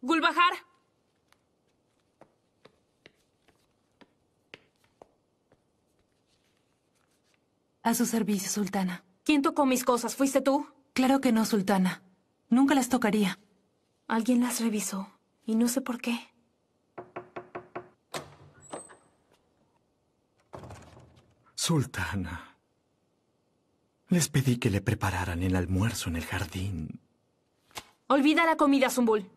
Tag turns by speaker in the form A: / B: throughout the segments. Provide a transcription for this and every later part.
A: ¡Gulbahar!
B: A su servicio, sultana.
A: ¿Quién tocó mis cosas? ¿Fuiste tú?
B: Claro que no, sultana. Nunca las tocaría.
A: Alguien las revisó, y no sé por qué.
C: Sultana, les pedí que le prepararan el almuerzo en el jardín.
A: Olvida la comida, Zumbul.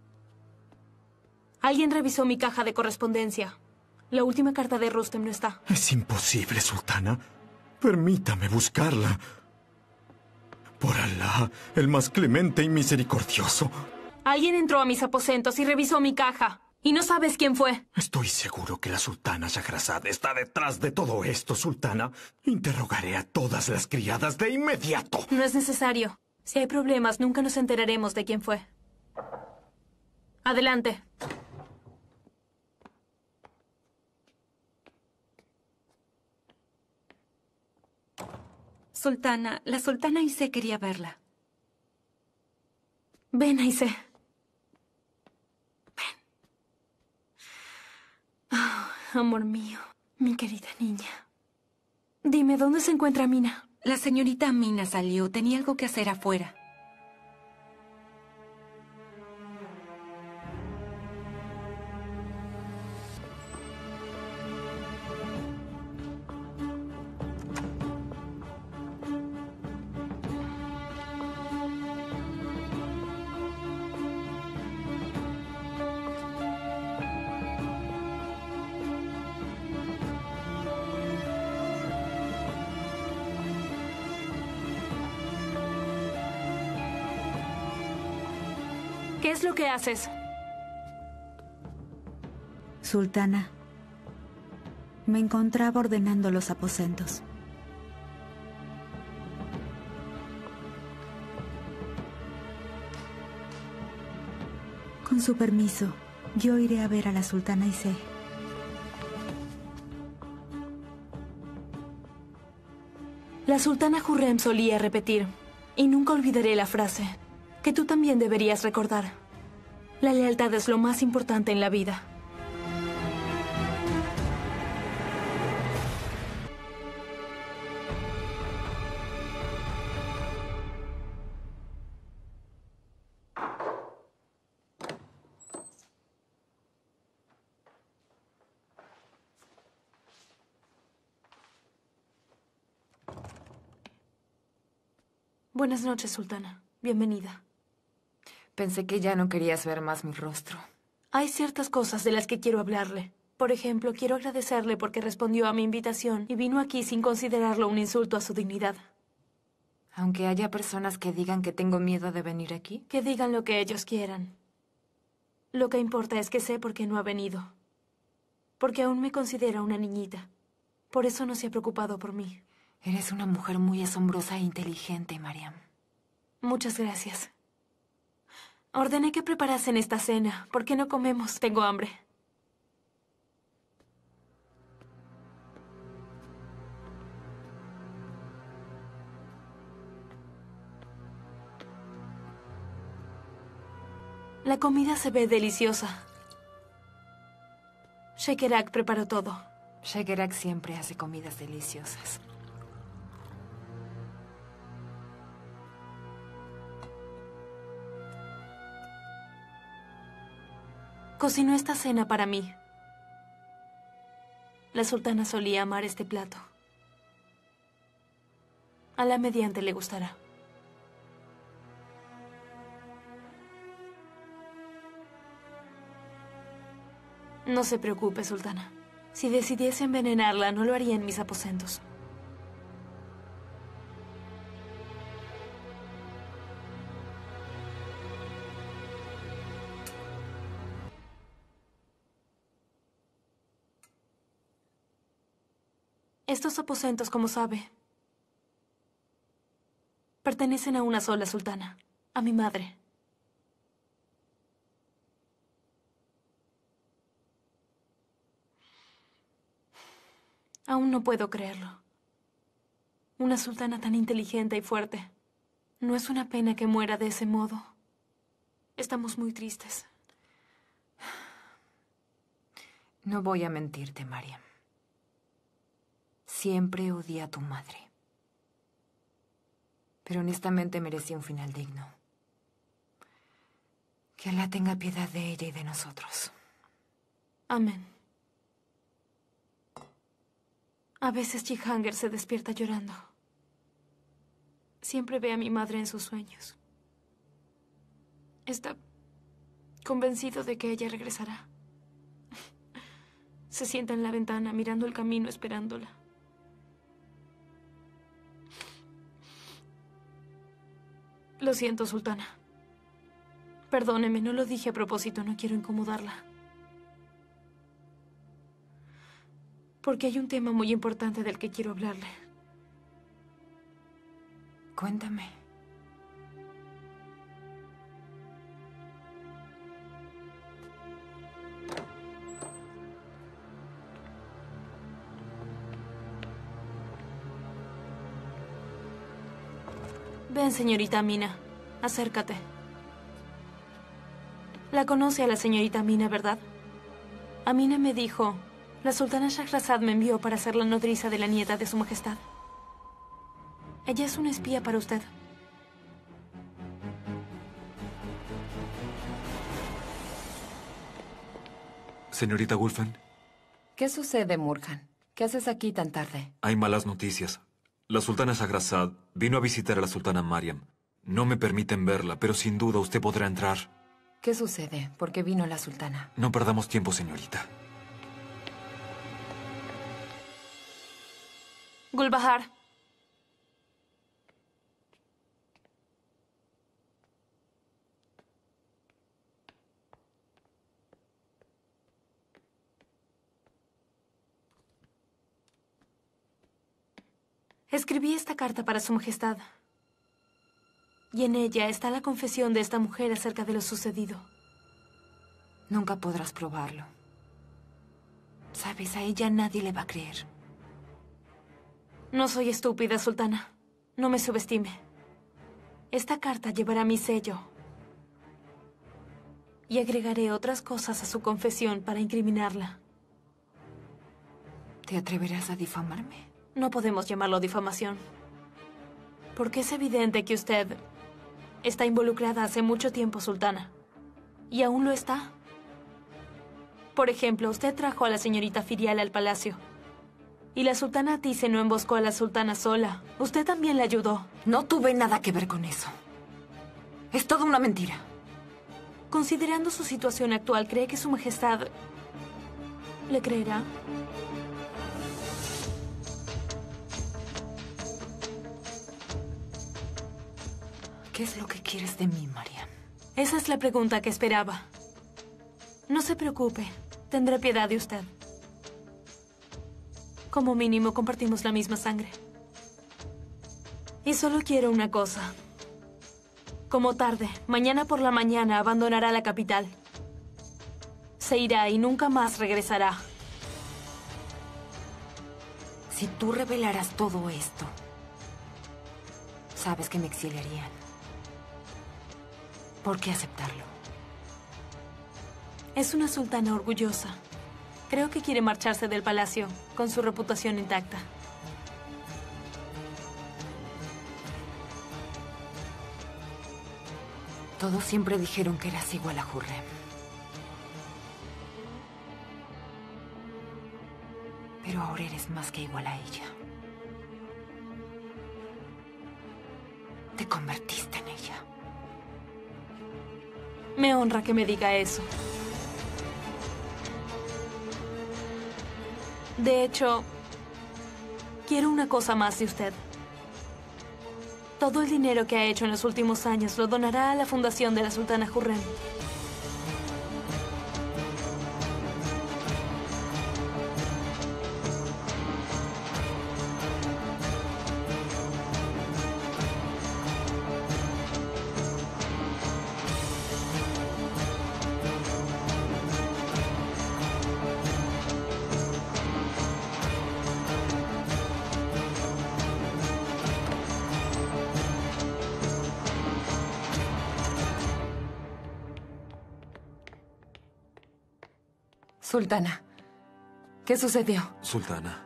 A: Alguien revisó mi caja de correspondencia. La última carta de Rustem no está.
C: Es imposible, sultana. Permítame buscarla. Por Alá, el más clemente y misericordioso.
A: Alguien entró a mis aposentos y revisó mi caja. ¿Y no sabes quién fue?
C: Estoy seguro que la sultana Shahrazad está detrás de todo esto, sultana. Interrogaré a todas las criadas de inmediato.
A: No es necesario. Si hay problemas, nunca nos enteraremos de quién fue. Adelante.
D: Sultana, la sultana Aisé quería verla.
A: Ven, Aisé. Ven. Oh, amor mío, mi querida niña. Dime, ¿dónde se encuentra Amina?
D: La señorita Amina salió. Tenía algo que hacer afuera.
A: ¿Qué es lo que haces?
E: Sultana, me encontraba ordenando los aposentos. Con su permiso, yo iré a ver a la sultana Aisé.
A: La sultana Hurrem solía repetir, y nunca olvidaré la frase, que tú también deberías recordar. La lealtad es lo más importante en la vida. Buenas noches, sultana. Bienvenida.
F: Pensé que ya no querías ver más mi rostro.
A: Hay ciertas cosas de las que quiero hablarle. Por ejemplo, quiero agradecerle porque respondió a mi invitación y vino aquí sin considerarlo un insulto a su dignidad.
F: Aunque haya personas que digan que tengo miedo de venir aquí.
A: Que digan lo que ellos quieran. Lo que importa es que sé por qué no ha venido. Porque aún me considera una niñita. Por eso no se ha preocupado por mí.
F: Eres una mujer muy asombrosa e inteligente, Mariam.
A: Muchas gracias. Ordené que preparasen esta cena. ¿Por qué no comemos? Tengo hambre. La comida se ve deliciosa. Shekerak preparó todo.
F: Shekerak siempre hace comidas deliciosas.
A: Cocinó esta cena para mí. La sultana solía amar este plato. A la mediante le gustará. No se preocupe, sultana. Si decidiese envenenarla, no lo haría en mis aposentos. Estos aposentos, como sabe, pertenecen a una sola sultana, a mi madre. Aún no puedo creerlo. Una sultana tan inteligente y fuerte. No es una pena que muera de ese modo. Estamos muy tristes.
F: No voy a mentirte, Mariam. Siempre odié a tu madre. Pero honestamente merecía un final digno. Que Alá tenga piedad de ella y de nosotros.
A: Amén. A veces Jehangir se despierta llorando. Siempre ve a mi madre en sus sueños. Está convencido de que ella regresará. Se sienta en la ventana mirando el camino esperándola. Lo siento, Sultana. Perdóneme, no lo dije a propósito, no quiero incomodarla. Porque hay un tema muy importante del que quiero hablarle.
F: Cuéntame.
A: Ven, señorita Amina. Acércate. La conoce a la señorita Amina, ¿verdad? Amina me dijo, la sultana Shahrazad me envió para ser la nodriza de la nieta de su majestad. Ella es una espía para usted.
G: Señorita Gulfen,
F: ¿Qué sucede, Murhan? ¿Qué haces aquí tan tarde?
G: hay malas noticias. La sultana Shahrazad vino a visitar a la sultana Mariam. No me permiten verla, pero sin duda usted podrá entrar.
F: ¿Qué sucede? ¿Por qué vino la sultana?
G: No perdamos tiempo, señorita.
A: Gulbahar. Escribí esta carta para su majestad. Y en ella está la confesión de esta mujer acerca de lo sucedido.
F: Nunca podrás probarlo. Sabes, a ella nadie le va a creer.
A: No soy estúpida, sultana. No me subestime. Esta carta llevará mi sello. Y agregaré otras cosas a su confesión para incriminarla.
F: ¿Te atreverás a difamarme?
A: No podemos llamarlo difamación. Porque es evidente que usted está involucrada hace mucho tiempo, sultana. Y aún lo está. Por ejemplo, usted trajo a la señorita Firial al palacio. Y la sultana Tise no emboscó a la sultana sola. Usted también le ayudó.
F: No tuve nada que ver con eso. Es toda una mentira.
A: Considerando su situación actual, ¿cree que su majestad le creerá?
F: ¿Qué es lo que quieres de mí, Mariam?
A: Esa es la pregunta que esperaba. No se preocupe. Tendré piedad de usted. Como mínimo, compartimos la misma sangre. Y solo quiero una cosa. Como tarde, mañana por la mañana abandonará la capital. Se irá y nunca más regresará.
F: Si tú revelaras todo esto, sabes que me exiliarían. ¿Por qué aceptarlo?
A: Es una sultana orgullosa. Creo que quiere marcharse del palacio con su reputación intacta.
F: Todos siempre dijeron que eras igual a Hurrem. Pero ahora eres más que igual a ella. Te convertiste en ella.
A: Me honra que me diga eso. De hecho, quiero una cosa más de usted. Todo el dinero que ha hecho en los últimos años lo donará a la fundación de la sultana Hurrem.
F: Sultana, ¿Qué sucedió?
G: Sultana.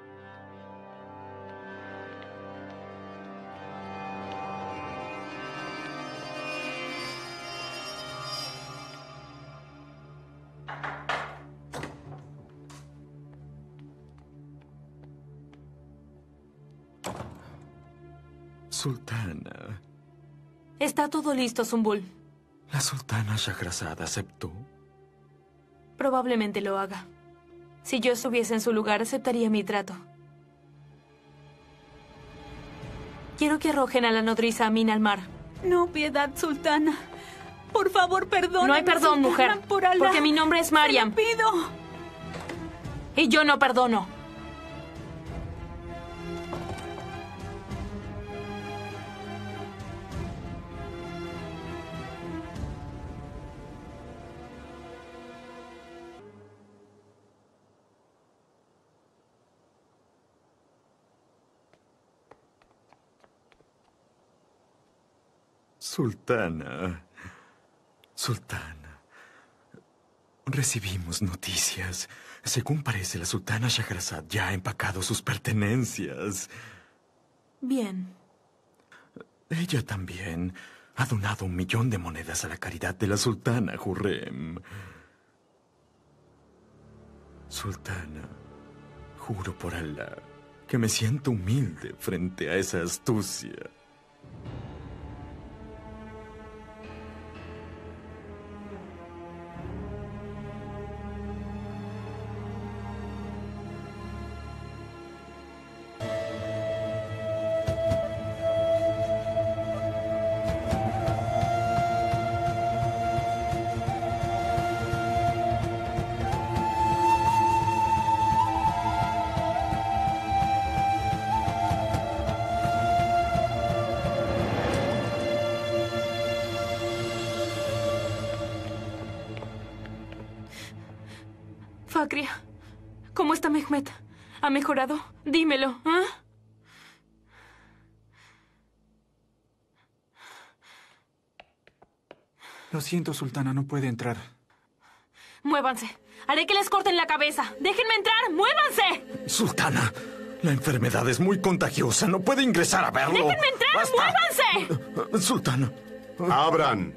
C: Sultana.
A: Está todo listo, Zumbul.
C: La sultana Shahrazad aceptó.
A: Probablemente lo haga. Si yo estuviese en su lugar, aceptaría mi trato. Quiero que arrojen a la nodriza Amin al mar.
E: No, piedad, sultana. Por favor, perdóname.
A: No hay perdón,
E: sultana,
A: mujer.
E: Por Alá.
A: Porque mi nombre es Mariam.
E: Te lo pido.
A: Y yo no perdono.
C: Sultana. Sultana. Recibimos noticias. Según parece, la sultana Shahrazad ya ha empacado sus pertenencias.
A: Bien.
C: Ella también ha donado 1 millón de monedas a la caridad de la sultana Hurrem. Sultana, juro por Alá que me siento humilde frente a esa astucia.
A: Fakria, ¿cómo está Mehmet? ¿Ha mejorado? Dímelo, ¿ah?
H: Lo siento, sultana, no puede entrar.
A: Muévanse. Haré que les corten la cabeza. ¡Déjenme entrar! ¡Muévanse!
C: Sultana, la enfermedad es muy contagiosa. No puede ingresar a verlo.
A: ¡Déjenme entrar!
C: ¡Basta!
A: ¡Muévanse!
C: Sultana.
I: ¡Abran!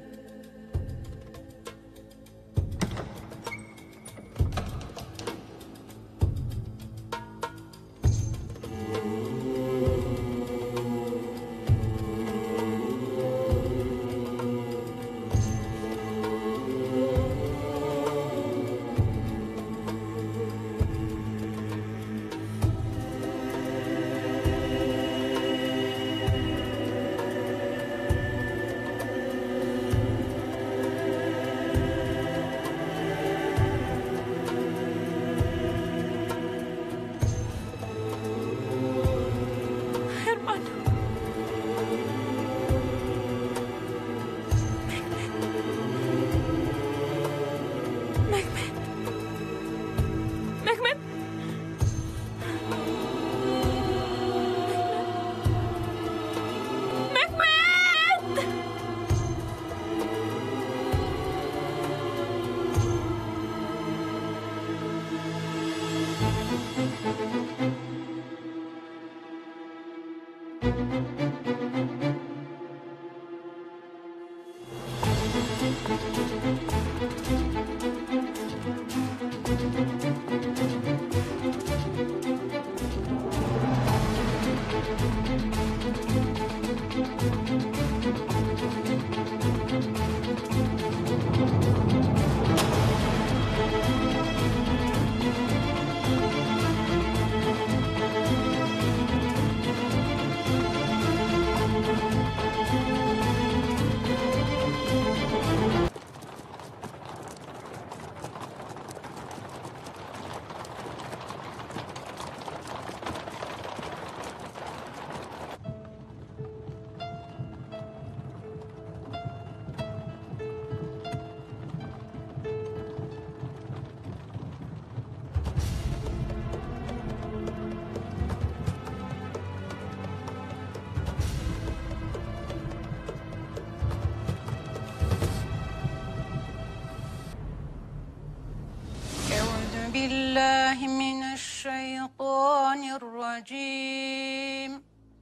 J: بالله من
I: الشيطان الرجيم.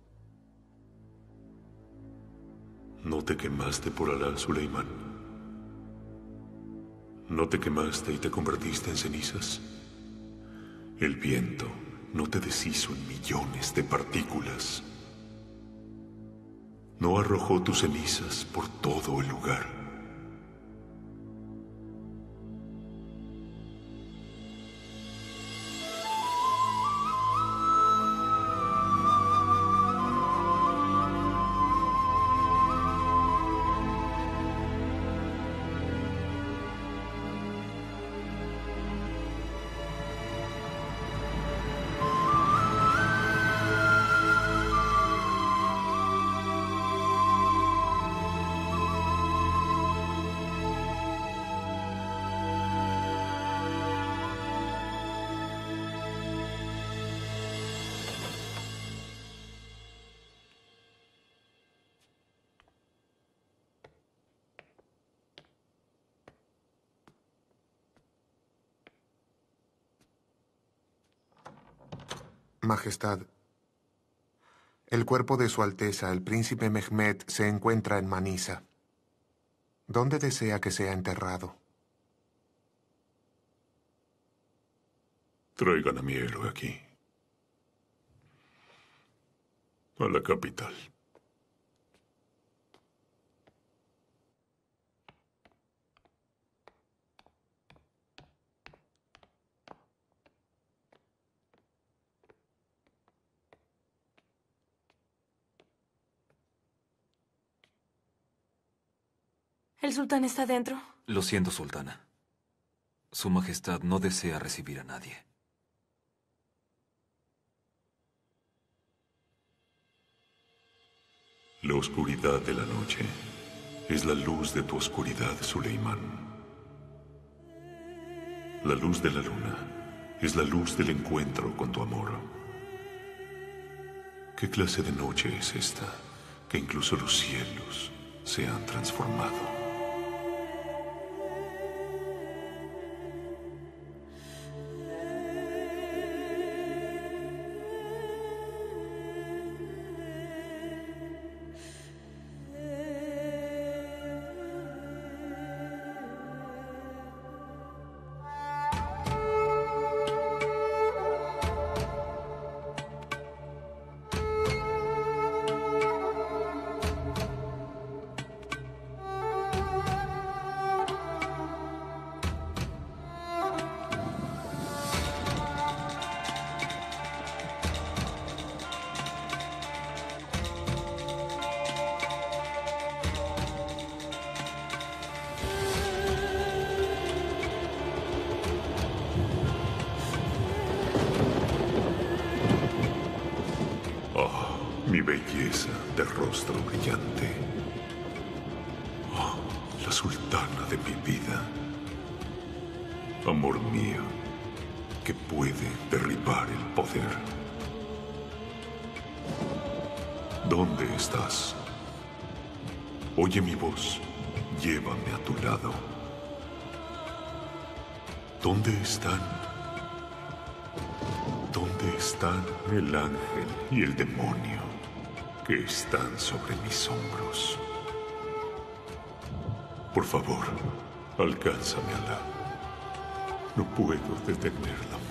J: No te quemaste por Alá, Suleimán. No te quemaste y te convertiste en cenizas. El viento no te deshizo en millones de partículas. No arrojó tus cenizas por todo el lugar.
K: Majestad, el cuerpo de Su Alteza, el príncipe Mehmed, se encuentra en Manisa. ¿Dónde desea que sea enterrado?
J: Traigan a mi héroe aquí. A la capital.
A: ¿El sultán está dentro?
G: Lo siento, sultana. Su Majestad no desea recibir a nadie.
J: La oscuridad de la noche es la luz de tu oscuridad, Suleimán. La luz de la luna es la luz del encuentro con tu amor. ¿Qué clase de noche es esta que incluso los cielos se han transformado? Mi belleza de rostro brillante. Oh, la sultana de mi vida. Amor mío, que puede derribar el poder. ¿Dónde estás? Oye mi voz, llévame a tu lado. ¿Dónde están? ¿Dónde están el ángel y el demonio que están sobre mis hombros? Por favor, alcánzame, Alá. No puedo detener la